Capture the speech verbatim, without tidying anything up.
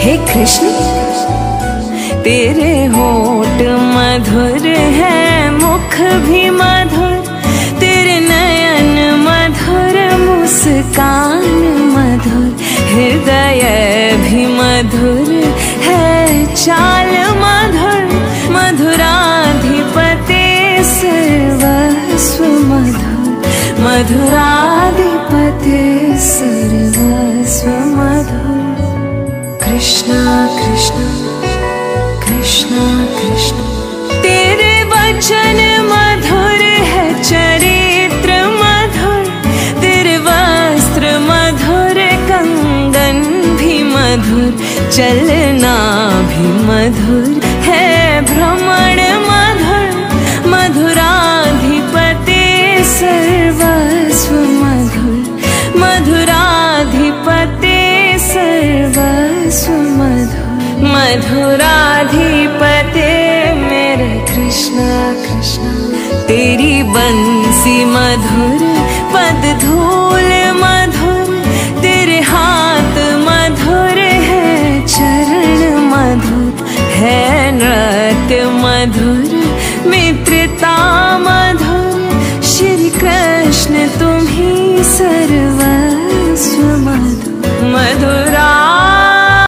हे कृष्ण तेरे होठ मधुर है, मुख भी मधुर, तेरे नयन मधुर, मुस्कान मधुर, हृदय भी मधुर है, चाल मधुर, मधुराधिपते सर्वस्व मधुर, मधुराधिपते सर्वस्व मधुर। कृष्णा कृष्णा कृष्णा कृष्णा तेरे वचन मधुर है, चरित्र मधुर, तेरे वस्त्र मधुर, कंगन भी मधुर, चलना भी मधुर है, भ्रमण मधुर, मधुराधिपते सर्वस्व मधुर, मधुराधिपते सर्वस्व मधुर, मधुराधिपते मेरे कृष्णा कृष्णा। तेरी बंसी मधुर, पद धूल मधुर, तेरे हाथ मधुर है, चरण मधुर है, नृत्य मधुर, मित्रता मधुर, श्री कृष्ण तुम ही सर्व